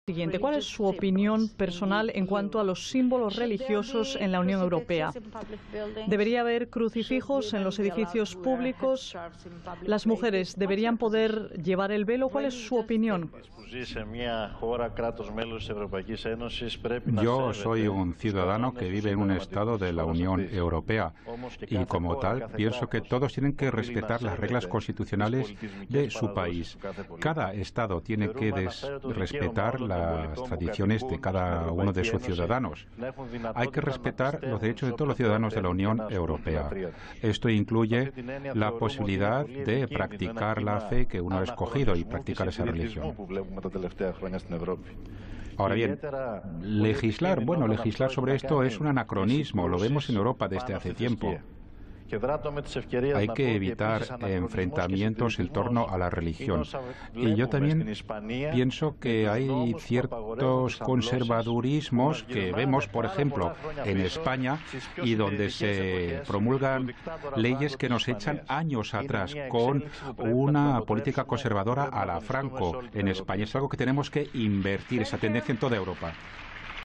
Siguiente, ¿cuál es su opinión personal en cuanto a los símbolos religiosos en la Unión Europea? ¿Debería haber crucifijos en los edificios públicos? ¿Las mujeres deberían poder llevar el velo? ¿Cuál es su opinión? Yo soy un ciudadano que vive en un Estado de la Unión Europea y, como tal, pienso que todos tienen que respetar las reglas constitucionales de su país. Cada Estado tiene que respetar las tradiciones de cada uno de sus ciudadanos. Hay que respetar los derechos de todos los ciudadanos de la Unión Europea. Esto incluye la posibilidad de practicar la fe que uno ha escogido y practicar esa religión. Ahora bien, legislar sobre esto es un anacronismo, lo vemos en Europa desde hace tiempo. Hay que evitar enfrentamientos en torno a la religión. Y yo también pienso que hay ciertos conservadurismos que vemos, por ejemplo, en España, y donde se promulgan leyes que nos echan años atrás con una política conservadora a la Franco en España. Es algo que tenemos que invertir, esa tendencia en toda Europa.